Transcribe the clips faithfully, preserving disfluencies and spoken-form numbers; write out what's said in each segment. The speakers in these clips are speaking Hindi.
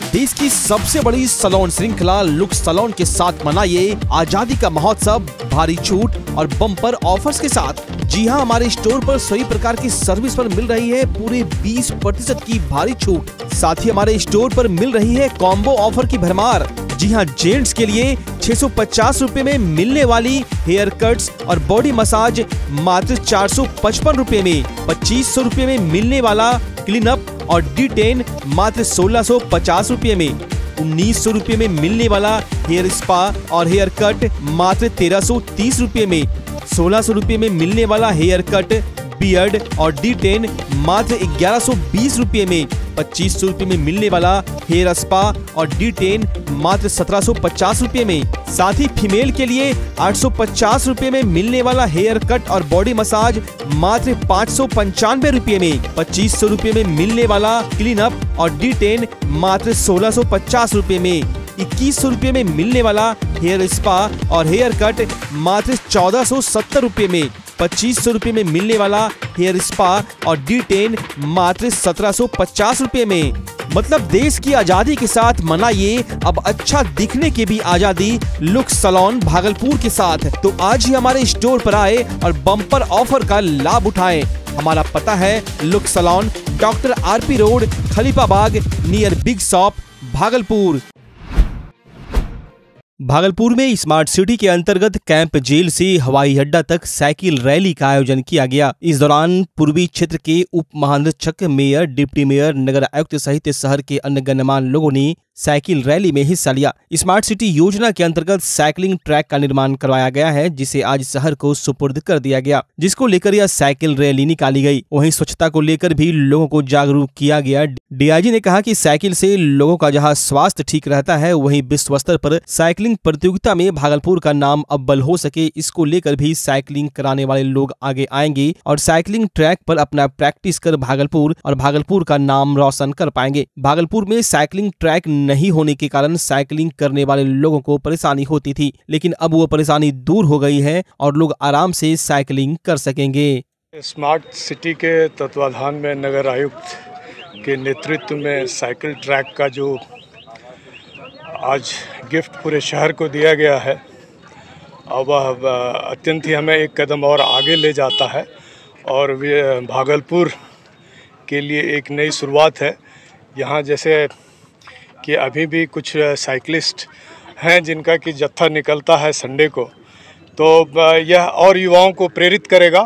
देश की सबसे बड़ी सैलून श्रृंखला लुक्स सैलून के साथ मनाइए आजादी का महोत्सव भारी छूट और बम्पर ऑफर्स के साथ। जी हां, हमारे स्टोर पर सभी प्रकार की सर्विस पर मिल रही है पूरे बीस प्रतिशत की भारी छूट। साथ ही हमारे स्टोर पर मिल रही है कॉम्बो ऑफर की भरमार। जी हां, जेंट्स के लिए छह सौ पचास रूपए में मिलने वाली हेयर कट्स और बॉडी मसाज मात्र चार सौ पचपन रूपए में, पच्चीस सौ रूपए में मिलने वाला क्लीन अप और डी टेन मात्र सोलह सौ पचास रूपए में, उन्नीस सौ रूपए में मिलने वाला हेयर स्पा और हेयर कट मात्र तेरह सौ तीस रूपए में, सोलह सौ रूपए में मिलने वाला हेयर कट बियर्ड और डी टेन मात्र ग्यारह सौ बीस रूपए में, पच्चीस सौ रूपए में मिलने वाला हेयर स्पा और डी टेन मात्र सत्रह सौ पचास रूपए में। साथ ही फीमेल के लिए आठ सौ पचास रूपए में मिलने वाला हेयर कट और बॉडी मसाज मात्र पाँच सौ पंचानवे रूपए में, पच्चीस सौ रूपए में मिलने वाला क्लीन अप और डी टेन मात्र सोलह सौ पचास रूपए में, इक्कीस सौ रूपए में मिलने वाला हेयर स्पा और हेयर कट मात्र चौदह सौ सत्तर रूपए में, पच्चीस सौ रूपए में मिलने वाला हेयर स्पा और डी टेन मात्र सत्रह सौ पचास रूपए में। मतलब देश की आजादी के साथ मनाइए अब अच्छा दिखने की भी आजादी लुक्स सैलून भागलपुर के साथ। तो आज ही हमारे स्टोर पर आए और बम्पर ऑफर का लाभ उठाएं। हमारा पता है looks salon, doctor R P road, Khalifabagh, near big shop, Bhagalpur. Bhagalpur में स्मार्ट सिटी के अंतर्गत कैंप जेल से हवाई अड्डा तक साइकिल रैली का आयोजन किया गया। इस दौरान पूर्वी क्षेत्र के उप महानिरीक्षक, मेयर, डिप्टी मेयर, नगर आयुक्त सहित शहर के अन्य गणमान्य लोगों ने साइकिल रैली में हिस्सा लिया। स्मार्ट सिटी योजना के अंतर्गत साइकिलिंग ट्रैक का निर्माण करवाया गया है, जिसे आज शहर को सुपुर्द कर दिया गया, जिसको लेकर यह साइकिल रैली निकाली गई। वहीं स्वच्छता को लेकर भी लोगों को जागरूक किया गया। डीआईजी ने कहा कि साइकिल से लोगों का जहां स्वास्थ्य ठीक रहता है, वहीं विश्व स्तर पर साइकिलिंग प्रतियोगिता में भागलपुर का नाम अव्वल हो सके, इसको लेकर भी साइकिलिंग कराने वाले लोग आगे आएंगे और साइकिलिंग ट्रैक पर अपना प्रैक्टिस कर भागलपुर और भागलपुर का नाम रोशन कर पाएंगे। भागलपुर में साइकिलिंग ट्रैक नहीं होने के कारण साइकिलिंग करने वाले लोगों को परेशानी होती थी, लेकिन अब वो परेशानी दूर हो गई है और लोग आराम से साइकिलिंग कर सकेंगे। स्मार्ट सिटी के तत्वाधान में नगर आयुक्त के नेतृत्व में साइकिल ट्रैक का जो आज गिफ्ट पूरे शहर को दिया गया है, वह अत्यंत ही हमें एक कदम और आगे ले जाता है और भागलपुर के लिए एक नई शुरुआत है। यहाँ जैसे कि अभी भी कुछ साइकिलिस्ट हैं जिनका कि जत्था निकलता है संडे को, तो यह और युवाओं को प्रेरित करेगा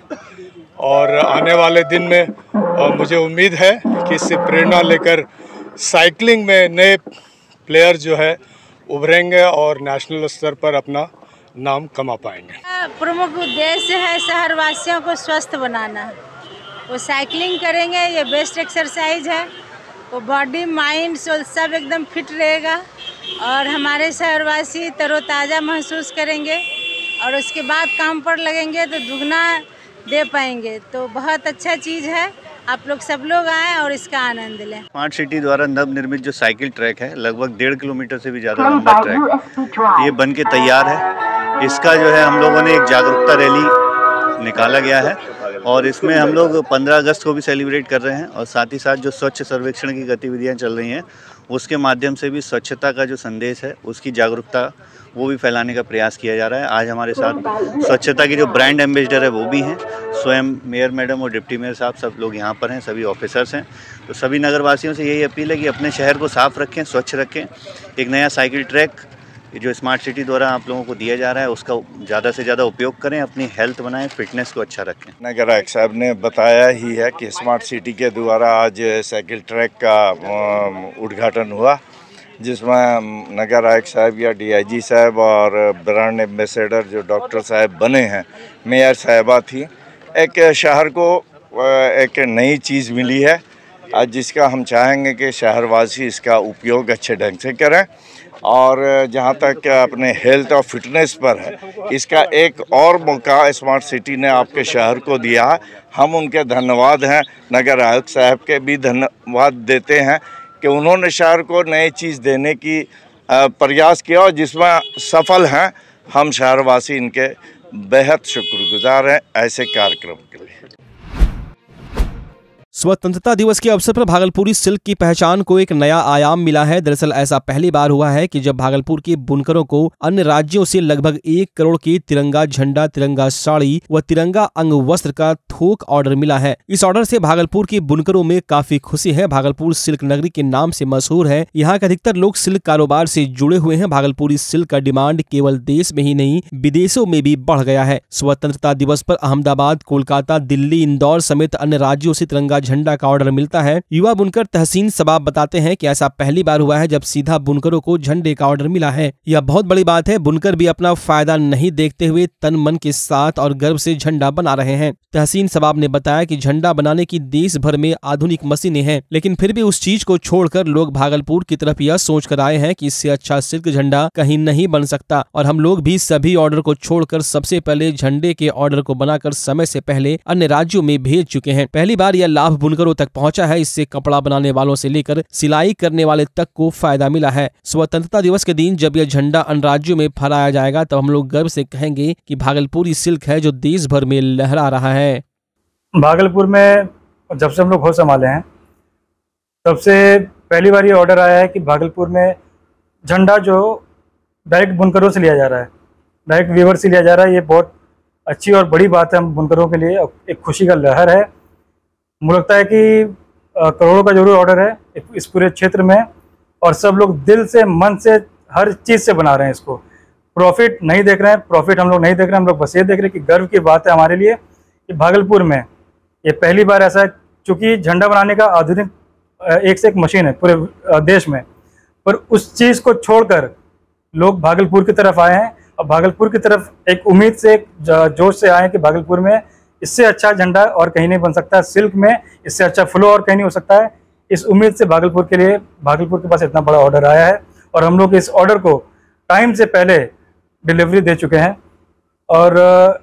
और आने वाले दिन में मुझे उम्मीद है कि इससे प्रेरणा लेकर साइकिलिंग में नए प्लेयर जो है उभरेंगे और नेशनल स्तर पर अपना नाम कमा पाएंगे। प्रमुख उद्देश्य है शहरवासियों को स्वस्थ बनाना। वो साइकिलिंग करेंगे, ये बेस्ट एक्सरसाइज है, वो बॉडी माइंड सोल सब एकदम फिट रहेगा और हमारे शहरवासी तरोताज़ा महसूस करेंगे और उसके बाद काम पर लगेंगे तो दुगना दे पाएंगे। तो बहुत अच्छा चीज़ है, आप लोग सब लोग आएँ और इसका आनंद लें। स्मार्ट सिटी द्वारा नव निर्मित जो साइकिल ट्रैक है, लगभग डेढ़ किलोमीटर से भी ज़्यादा लंबा ट्रैक, ये बन के तैयार है। इसका जो है हम लोगों ने एक जागरूकता रैली निकाला गया है और इसमें हम लोग पंद्रह अगस्त को भी सेलिब्रेट कर रहे हैं और साथ ही साथ जो स्वच्छ सर्वेक्षण की गतिविधियां चल रही हैं, उसके माध्यम से भी स्वच्छता का जो संदेश है उसकी जागरूकता वो भी फैलाने का प्रयास किया जा रहा है। आज हमारे साथ स्वच्छता के जो ब्रांड एम्बेसडर है वो भी हैं, स्वयं मेयर मैडम और डिप्टी मेयर साहब सब लोग यहाँ पर हैं, सभी ऑफिसर्स हैं। तो सभी नगरवासियों से यही अपील है कि अपने शहर को साफ रखें, स्वच्छ रखें। एक नया साइकिल ट्रैक जो स्मार्ट सिटी द्वारा आप लोगों को दिया जा रहा है उसका ज़्यादा से ज़्यादा उपयोग करें, अपनी हेल्थ बनाएं, फिटनेस को अच्छा रखें। नगर आयुक्त साहब ने बताया ही है कि स्मार्ट सिटी के द्वारा आज साइकिल ट्रैक का उद्घाटन हुआ, जिसमें नगर आयुक्त साहब या डीआईजी साहब और ब्रांड एम्बेसडर जो डॉक्टर साहब बने हैं, मेयर साहिबा थी। एक शहर को एक नई चीज़ मिली है आज, जिसका हम चाहेंगे कि शहरवासी इसका उपयोग अच्छे ढंग से करें और जहाँ तक अपने हेल्थ और फिटनेस पर है, इसका एक और मौका स्मार्ट सिटी ने आपके शहर को दिया है। हम उनके धन्यवाद हैं, नगर आयुक्त साहब के भी धन्यवाद देते हैं कि उन्होंने शहर को नई चीज़ देने की प्रयास किया और जिसमें सफल हैं। हम शहरवासी इनके बेहद शुक्रगुजार हैं ऐसे कार्यक्रम के लिए। स्वतंत्रता दिवस के अवसर पर भागलपुरी सिल्क की पहचान को एक नया आयाम मिला है। दरअसल ऐसा पहली बार हुआ है कि जब भागलपुर के बुनकरों को अन्य राज्यों से लगभग एक करोड़ के तिरंगा झंडा, तिरंगा साड़ी व तिरंगा अंग वस्त्र का थोक ऑर्डर मिला है। इस ऑर्डर से भागलपुर के बुनकरों में काफी खुशी है। भागलपुर सिल्क नगरी के नाम से मशहूर है। यहाँ के अधिकतर लोग सिल्क कारोबार से जुड़े हुए हैं। भागलपुरी सिल्क का डिमांड केवल देश में ही नहीं, विदेशों में भी बढ़ गया है। स्वतंत्रता दिवस पर अहमदाबाद, कोलकाता, दिल्ली, इंदौर समेत अन्य राज्यों से तिरंगा झंडा का ऑर्डर मिलता है। युवा बुनकर तहसीन सबाब बताते हैं कि ऐसा पहली बार हुआ है जब सीधा बुनकरों को झंडे का ऑर्डर मिला है। यह बहुत बड़ी बात है। बुनकर भी अपना फायदा नहीं देखते हुए तन मन के साथ और गर्व से झंडा बना रहे हैं। तहसीन सबाब ने बताया कि झंडा बनाने की देश भर में आधुनिक मशीनें हैं, लेकिन फिर भी उस चीज को छोड़कर लोग भागलपुर की तरफ यह सोच कर आए हैं कि इससे अच्छा सिल्क झंडा कहीं नहीं बन सकता। और हम लोग भी सभी ऑर्डर को छोड़कर सबसे पहले झंडे के ऑर्डर को बनाकर समय से पहले अन्य राज्यों में भेज चुके हैं। पहली बार यह लाभ बुनकरों तक पहुंचा है। इससे कपड़ा बनाने वालों से लेकर सिलाई करने वाले तक को फायदा मिला है। स्वतंत्रता दिवस के दिन जब यह झंडा अन्य राज्यों में फहराया जाएगा तब हम लोग गर्व से कहेंगे कि भागलपुरी सिल्क है जो देश भर में लहरा रहा है। भागलपुर में जब से हम लोग होश संभाले हैं तब से पहली बार ये ऑर्डर आया है कि भागलपुर में झंडा जो डायरेक्ट बुनकरों से लिया जा रहा है, डायरेक्ट वीवर से लिया जा रहा है। ये बहुत अच्छी और बड़ी बात है हम बुनकरों के लिए, एक खुशी का लहर है। मुझे लगता है कि करोड़ों का जरूर ऑर्डर है इस पूरे क्षेत्र में और सब लोग दिल से, मन से, हर चीज़ से बना रहे हैं इसको। प्रॉफिट नहीं देख रहे हैं, प्रॉफिट हम लोग नहीं देख रहे हैं। हम लोग बस ये देख रहे हैं कि गर्व की बात है हमारे लिए कि भागलपुर में ये पहली बार ऐसा है, चूँकि झंडा बनाने का आधुनिक एक से एक मशीन है पूरे देश में, पर उस चीज़ को छोड़कर लोग भागलपुर की तरफ आए हैं और भागलपुर की तरफ एक उम्मीद से, एक जोश से आए हैं कि भागलपुर में इससे अच्छा झंडा और कहीं नहीं बन सकता, सिल्क में इससे अच्छा फ्लो और कहीं नहीं हो सकता है। इस उम्मीद से भागलपुर के लिए, भागलपुर के पास इतना बड़ा ऑर्डर आया है और हम लोग इस ऑर्डर को टाइम से पहले डिलीवरी दे चुके हैं। और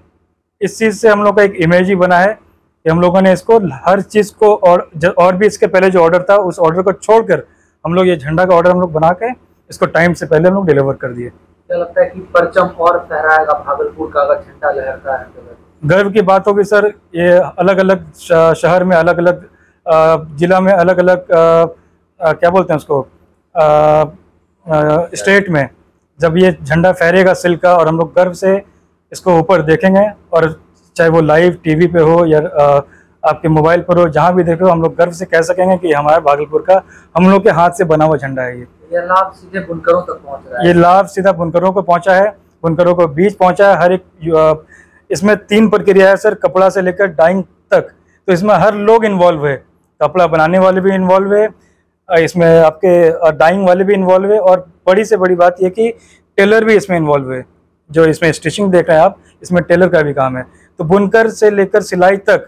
इस चीज़ से हम लोग का एक इमेज ही बना है कि हम लोगों ने इसको हर चीज़ को और और भी इसके पहले जो ऑर्डर था उस ऑर्डर को छोड़कर हम लोग ये झंडा का ऑर्डर हम लोग बना के इसको टाइम से पहले हम लोग डिलीवर कर दिए। क्या लगता है कि परचम और फहराएगा भागलपुर का अगर झंडा लहरता है? गर्व की बात होगी सर। ये अलग अलग शहर में, अलग अलग जिला में, अलग अलग क्या बोलते हैं उसको, आ, आ, स्टेट में जब ये झंडा फहरेगा सिल्क का और हम लोग गर्व से इसको ऊपर देखेंगे, और चाहे वो लाइव टीवी पे हो या आ, आपके मोबाइल पर हो, जहाँ भी देखो हम लोग गर्व से कह सकेंगे कि हमारे भागलपुर का हम लोग के हाथ से बना हुआ झंडा है। ये ये लाभ सीधे बुनकरों तक पहुँच रहा है। ये लाभ सीधा बुनकरों को पहुँचा है, बुनकरों को बीच पहुँचा है। हर एक इसमें तीन प्रक्रिया है सर, कपड़ा से लेकर डाइंग तक, तो इसमें हर लोग इन्वॉल्व है। कपड़ा बनाने वाले भी इन्वॉल्व है, इसमें आपके डाइंग वाले भी इन्वॉल्व है, और बड़ी से बड़ी बात यह कि टेलर भी इसमें इन्वॉल्व है। जो इसमें स्टिचिंग देख रहे हैं आप, इसमें टेलर का भी काम है। तो बुनकर से लेकर सिलाई तक।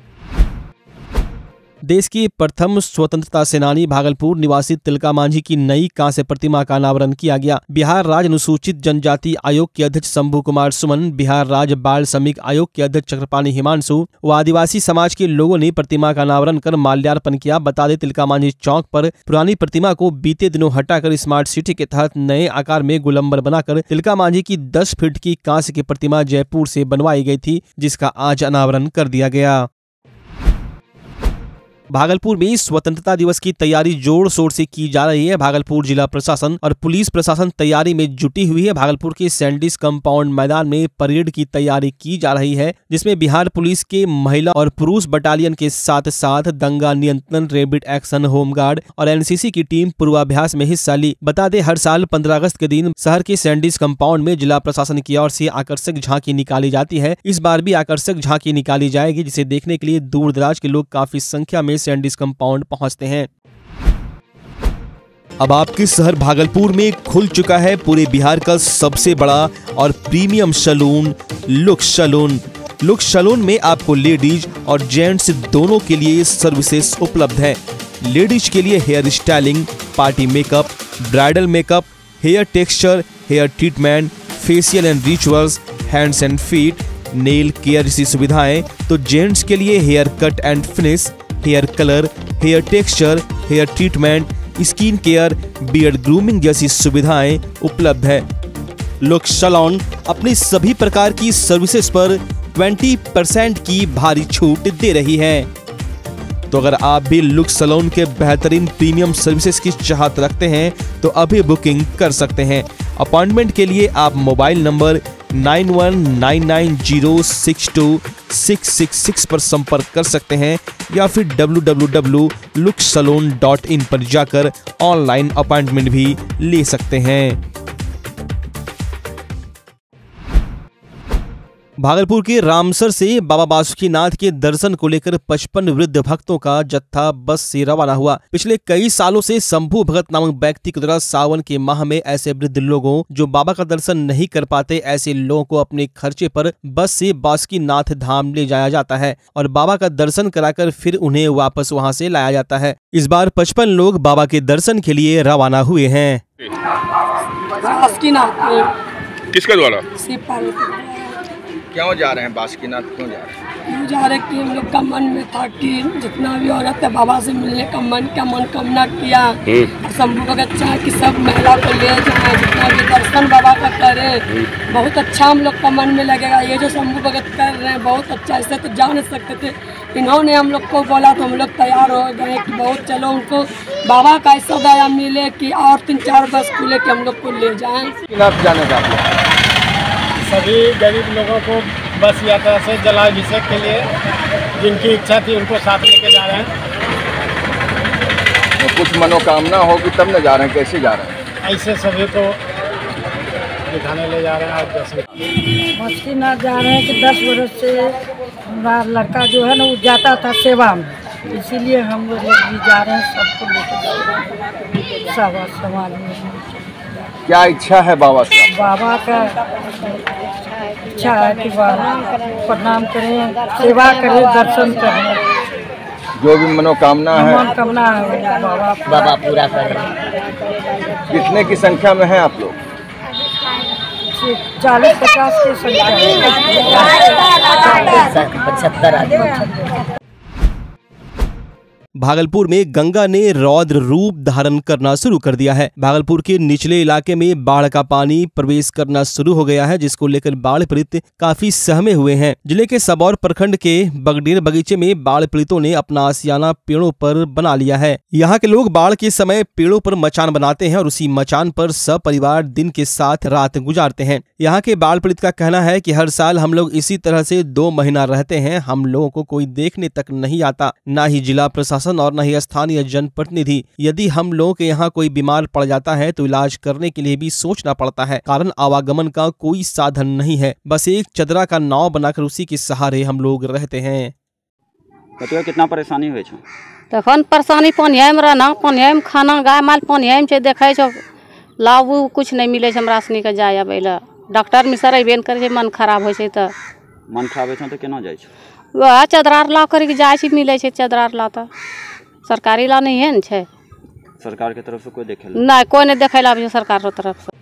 देश की प्रथम स्वतंत्रता सेनानी भागलपुर निवासी तिलका मांझी की नई कांस्य प्रतिमा का अनावरण किया गया। बिहार राज्य अनुसूचित जनजाति आयोग के अध्यक्ष शंभू कुमार सुमन, बिहार राज्य बाल श्रमिक आयोग के अध्यक्ष चक्रपाणी हिमांशु व आदिवासी समाज के लोगों ने प्रतिमा का अनावरण कर माल्यार्पण किया। बता दें, तिलका मांझी चौक पर पुरानी प्रतिमा को बीते दिनों हटाकर स्मार्ट सिटी के तहत नए आकार में गोलंबर बनाकर तिलका मांझी की दस फीट की कांस्य की प्रतिमा जयपुर से बनवाई गई थी, जिसका आज अनावरण कर दिया गया। भागलपुर में स्वतंत्रता दिवस की तैयारी जोर शोर से की जा रही है। भागलपुर जिला प्रशासन और पुलिस प्रशासन तैयारी में जुटी हुई है। भागलपुर के सैंडिस कंपाउंड मैदान में परेड की तैयारी की जा रही है, जिसमें बिहार पुलिस के महिला और पुरुष बटालियन के साथ साथ दंगा नियंत्रण, रैपिड एक्शन होमगार्ड और एनसीसी की टीम पूर्वाभ्यास में हिस्सा ली। बता दें, हर साल पंद्रह अगस्त के दिन शहर के सैंडिस कंपाउंड में जिला प्रशासन की ओर से आकर्षक झांकी निकाली जाती है। इस बार भी आकर्षक झांकी निकाली जाएगी, जिसे देखने के लिए दूर दराज के लोग काफी संख्या में सैंडिस कंपाउंड पहुंचते हैं। अब आपके शहर भागलपुर में खुल चुका है पूरे बिहार का सबसे बड़ा और premium salon looks salon. Looks salon में आपको लेडीज और जेंट्स दोनों के लिए सर्विसेज उपलब्ध है। लेडीज के लिए hair styling, party makeup, bridal makeup, hair texture, hair treatment, facial and rituals, hands and feet, nail care जैसी सुविधाएं। तो जेंट्स के लिए haircut and finish, hair colour, hair texture, hair treatment, skin care, beard grooming जैसी सुविधाएं उपलब्ध है। लुक्स सैलून अपनी सभी प्रकार की सर्विसेज पर बीस परसेंट की भारी छूट दे रही है। तो अगर आप भी लुक्स सैलून के बेहतरीन प्रीमियम सर्विसेज की चाहत रखते हैं तो अभी बुकिंग कर सकते हैं। अपॉइंटमेंट के लिए आप mobile number nine one nine nine zero six two six six six पर संपर्क कर सकते हैं या फिर W W W dot looks salon dot in पर जाकर ऑनलाइन अपॉइंटमेंट भी ले सकते हैं। भागलपुर के रामसर से बाबा बासुकीनाथ के दर्शन को लेकर पचपन वृद्ध भक्तों का जत्था बस से रवाना हुआ। पिछले कई सालों से शंभू भगत नामक व्यक्ति के द्वारा सावन के माह में ऐसे वृद्ध लोगों जो बाबा का दर्शन नहीं कर पाते, ऐसे लोगों को अपने खर्चे पर बस से बासुकीनाथ धाम ले जाया जाता है और बाबा का दर्शन कराकर फिर उन्हें वापस वहां से लाया जाता है। इस बार पचपन लोग बाबा के दर्शन के लिए रवाना हुए हैं। किसके द्वारा? क्यों जा रहे हैं बासुकीनाथ? क्यों जा रहे हैं? क्यों जा रहे कि हम लोग का मन में था कि जितना भी औरत है बाबा से मिलने का मन का मनोकामना किया। शंभू भगत चाहे कि सब महिला को ले जाए, जितना भी दर्शन बाबा का करें, बहुत अच्छा हम लोग का मन में लगेगा। ये जो शंभू भगत कर रहे हैं बहुत अच्छा, ऐसे तो जा नहीं सकते थे। इन्होंने हम लोग को बोला तो हम लोग तैयार हो गए कि बहुत चलो उनको बाबा का ऐसा दया मिले कि और तीन चार बस खुले कि हम लोग को ले जाएँ। जाने का सभी गरीब लोगों को बस यात्रा से जलाभिषेक के लिए जिनकी इच्छा थी उनको साथ लेके जा रहे हैं। तो कुछ मनोकामना होगी तब न जा रहे हैं, कैसे जा रहे हैं? ऐसे सभी को दिखाने ले जा रहे हैं। जैसे बासुकीनाथ जा रहे हैं कि दस वर्ष से हमारा लड़का जो है ना वो जाता था सेवा में, इसीलिए हम लोग भी जा रहे हैं, सबको लेके जा रहे हैं। सब समाज में क्या इच्छा है बाबा से? बाबा का इच्छा है कि बाबा प्रणाम करें, सेवा करें, दर्शन करें, जो भी मनोकामना है मनोकामना है बाबा बाबा पूरा करें। कितने की संख्या में है आप लोग? चालीस पचास की संख्या, पचहत्तर आदमी। भागलपुर में गंगा ने रौद्र रूप धारण करना शुरू कर दिया है। भागलपुर के निचले इलाके में बाढ़ का पानी प्रवेश करना शुरू हो गया है, जिसको लेकर बाढ़ पीड़ित काफी सहमे हुए हैं। जिले के सबौर प्रखंड के बगडेर बगीचे में बाढ़ पीड़ितों ने अपना आशियाना पेड़ों पर बना लिया है। यहाँ के लोग बाढ़ के समय पेड़ों पर मचान बनाते हैं और उसी मचान पर सपरिवार दिन के साथ रात गुजारते हैं। यहाँ के बाढ़ पीड़ित का कहना है कि हर साल हम लोग इसी तरह से दो महीना रहते हैं, हम लोगों को कोई देखने तक नहीं आता, न ही जिला प्रशासन और न ही स्थानीय जनप्रतिनिधि। यदि हम लोगों के यहाँ कोई बीमार पड़ जाता है तो इलाज करने के लिए भी सोचना पड़ता है, कारण आवागमन का कोई साधन नहीं है। बस एक चदरा का नाव बनाकर उसी के सहारे हम लोग रहते हैं। बतुआ कितना परेशानी हुए छो? तखन परेशानी पानिये में रहना, पानिये में खाना, गाय माल पानिये में देखे छो, लाभ कुछ नहीं मिले हमरा सनी के जाय आबे ला। डॉक्टर मिसर अबे करे छै, मन खराब होय छै त मन खराब है तो केना जाय छो? वह चदरा ला करके जाय छै, मिले छै चदरा ला त सरकारी ला नहीं है न छै। सरकार के तरफ से कोई देखे नहीं, कोई नहीं देखे ला सरकार के तरफ से।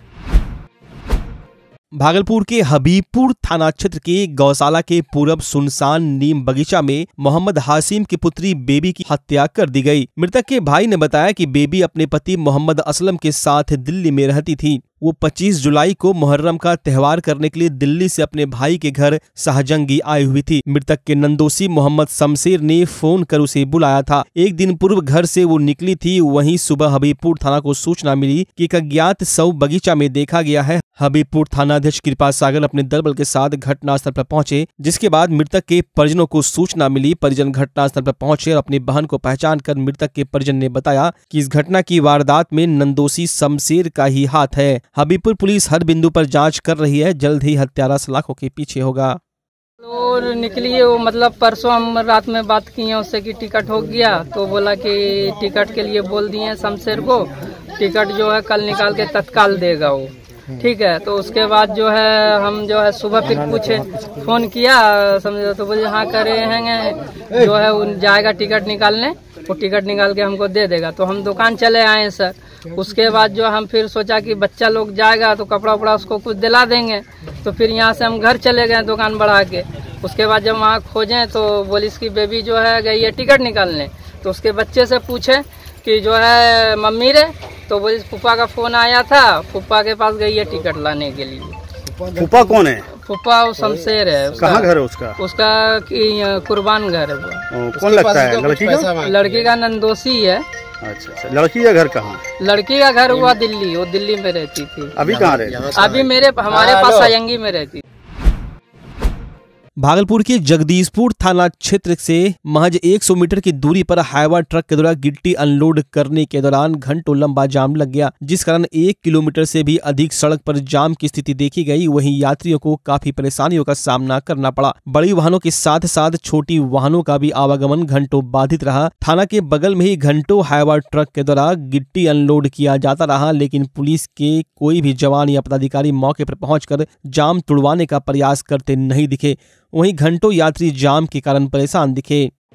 भागलपुर के हबीबपुर थाना क्षेत्र के गौशाला के पूरब सुनसान नीम बगीचा में मोहम्मद हासिम की पुत्री बेबी की हत्या कर दी गई। मृतक के भाई ने बताया कि बेबी अपने पति मोहम्मद असलम के साथ दिल्ली में रहती थी। वो पच्चीस जुलाई को मुहर्रम का त्योहार करने के लिए दिल्ली से अपने भाई के घर शाहजंगी आई हुई थी। मृतक के नंदोसी मोहम्मद शमशेर ने फोन कर उसे बुलाया था। एक दिन पूर्व घर से वो निकली थी। वहीं सुबह हबीबपुर थाना को सूचना मिली कि एक अज्ञात शव बगीचा में देखा गया है। हबीबपुर थानाध्यक्ष कृपा सागर अपने दलबल के साथ घटनास्थल पर पहुंचे, जिसके बाद मृतक के परिजनों को सूचना मिली। परिजन घटनास्थल पर पहुंचे और अपनी बहन को पहचान कर मृतक के परिजन ने बताया कि इस घटना की वारदात में नंदोसी शमशेर का ही हाथ है। हबीबपुर पुलिस हर बिंदु पर जांच कर रही है। जल्द ही हत्यारा सलाखों के पीछे होगा। और निकली है वो, मतलब परसों हम रात में बात की है उससे कि टिकट हो गया, तो बोला कि टिकट के लिए बोल दिए शमशेर को, टिकट जो है कल निकाल के तत्काल देगा वो, ठीक है। तो उसके बाद जो है हम जो है सुबह फिर पूछे, फोन किया समझे तो बोले हाँ करे हैं, जो है वो जाएगा टिकट निकालने, वो टिकट निकाल के हमको दे देगा। तो हम दुकान चले आए सर। उसके बाद जो हम फिर सोचा कि बच्चा लोग जाएगा तो कपड़ा उपड़ा उसको कुछ दिला देंगे, तो फिर यहाँ से हम घर चले गए दुकान बढ़ा के। उसके बाद जब वहाँ खोजें तो बोली इसकी बेबी जो है गई है टिकट निकालने। तो उसके बच्चे से पूछे कि जो है मम्मी रे, तो बोली फूफा का फोन आया था, फूफा के पास गई है टिकट लाने के लिए। फूफा कौन है? फुप्पा वो शमशेर है। कहाँ घर है उसका? उसका कुर्बान घर है वो। कौन लगता है? लड़की का? लड़की का नंदोसी है। अच्छा अच्छा। लड़की का घर कहाँ? लड़की का घर हुआ दिल्ली, वो दिल्ली में रहती थी। अभी कहाँ रहती? अभी मेरे हमारे पास सायंगी में रहती। भागलपुर के जगदीशपुर थाना क्षेत्र से महज सौ मीटर की दूरी पर हाईवा ट्रक के द्वारा गिट्टी अनलोड करने के दौरान घंटों लंबा जाम लग गया, जिस कारण एक किलोमीटर से भी अधिक सड़क पर जाम की स्थिति देखी गई। वहीं यात्रियों को काफी परेशानियों का सामना करना पड़ा। बड़ी वाहनों के साथ साथ छोटी वाहनों का भी आवागमन घंटों बाधित रहा। थाना के बगल में ही घंटों हाईवा ट्रक के द्वारा गिट्टी अनलोड किया जाता रहा, लेकिन पुलिस के कोई भी जवान या पदाधिकारी मौके पर पहुंचकर जाम तुड़वाने का प्रयास करते नहीं दिखे। वहीं घंटों यात्री जाम के कारण परेशान दिखे।